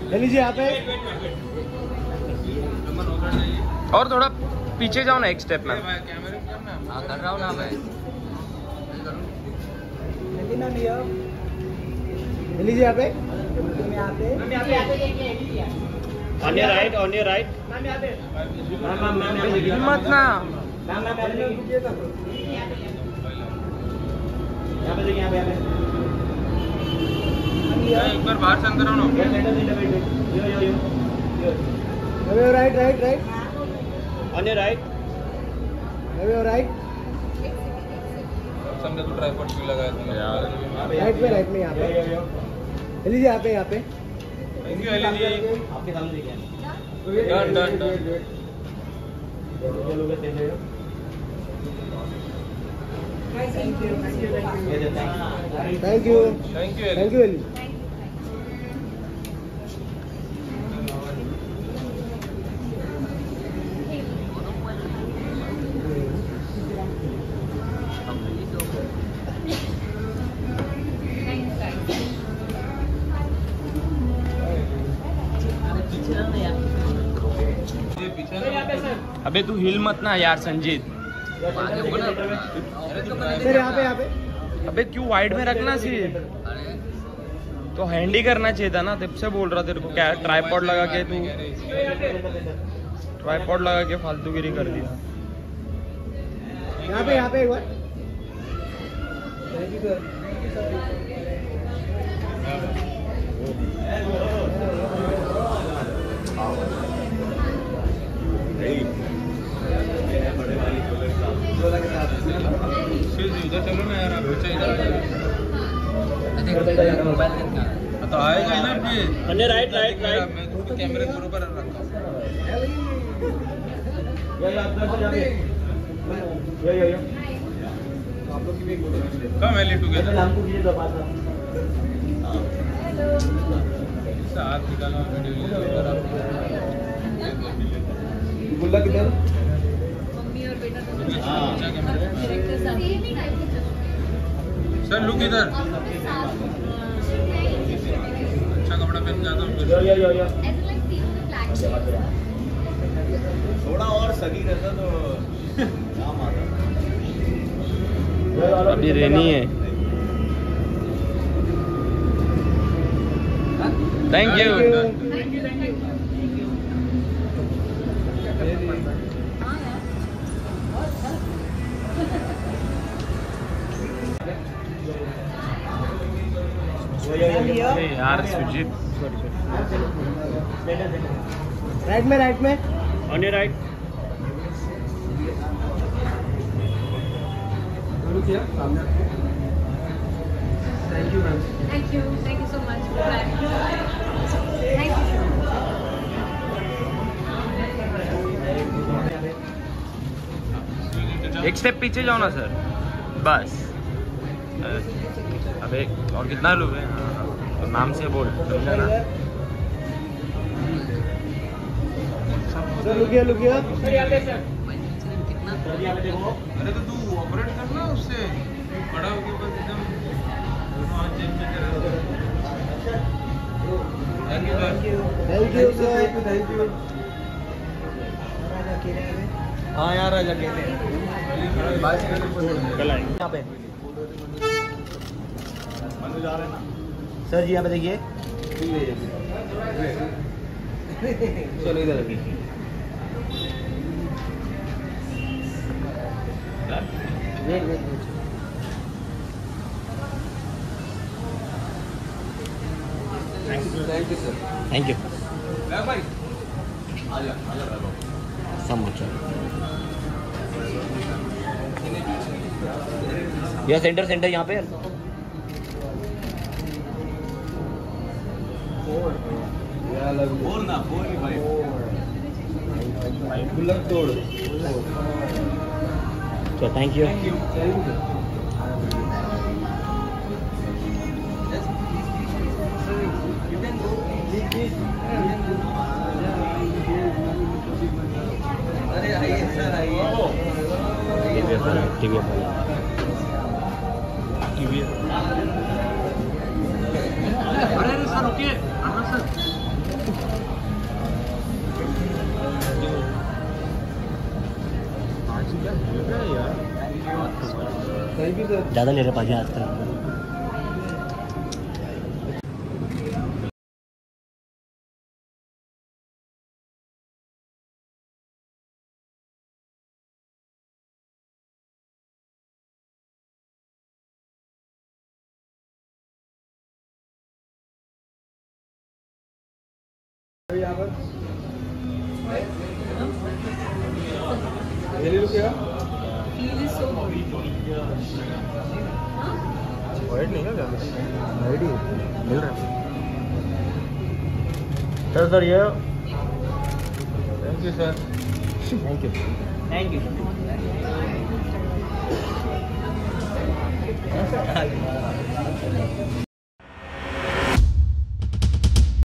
लीजिए यहाँ पे। और थोड़ा पीछे जाओ ना एक स्टेप में। हाँ कर रहा हूँ ना मैं। लीजिए यहाँ पे। On your right, on your right. मत ना। एक बार बाहर से अंदर आओ ना। Right right right. On your right. Right सामने तो ट्राइपॉड भी लगाया था। राइट में यहाँ पे। लीजिए यहाँ पे यहाँ पे। थैंक यू एली जी। आपके सामने देखिए। Done done done. Thank you thank you Ellie. अबे तू हिल मत ना यार संजीत। सर यहाँ पे। अबे क्यों वाइड में रखना सीट? तो हैंड ही करना चाहिए था ना, तब से बोल रहा तेरे को। क्या ट्राइपॉड लगा के तू ट्राइपॉड लगा के फालतूगिरी कर दी। यहाँ पे एक बार। थैंक यू उधर चलो ना यार, बच्चा इधर मोबाइल तो आएगा ही ना फिर। On your right right right. मैं तो कैमरे के ऊपर रखा हूँ। Come Ellie together. हाथ निकालो वीडियो गुल्ला किधर? मम्मी और बेटा सर लुक इधर। अच्छा कपड़ा पहन के आता हूँ। थोड़ा और सगी रहता तो काम आता। अभी रेनी है। Thank you. यार सुजीत राइट में। On your right. Thank you so much. Thank you. एक स्टेप पीछे जाओ ना सर, बस। अबे और कितना लोग हैं? हाँ, नाम से बोल, समझा ना? सर लुकिया। सर यहाँ पे सर। सर यहाँ पे देखो। अरे तो तू ऑपरेट करना उससे खड़ा होके बस एकदम दोनों हाथ जेब में तेरे। Thank you sir. Thank you. हाँ यार राजा अकेले। यहाँ पे जा रहे हैं ना सर जी, यहाँ पे देखिए। चलो इधर thank you sir. Thank you भाई सब मुझे। यह सेंटर यहाँ पे। फोर ना फोर भी भाई। गुल्लक तोड़। तो थैंक यू। अरे आइए सर आइए। टीवी अरे सर रुकिए। Sir thank you sir. ज़्यादा ले रहे पाजी आजकल। यहाँ पर ये ले लो क्या? Feel is so good. White नहीं है क्या? वाइट ही मिल रहा है। सर ये thank you sir. Thank you thank you.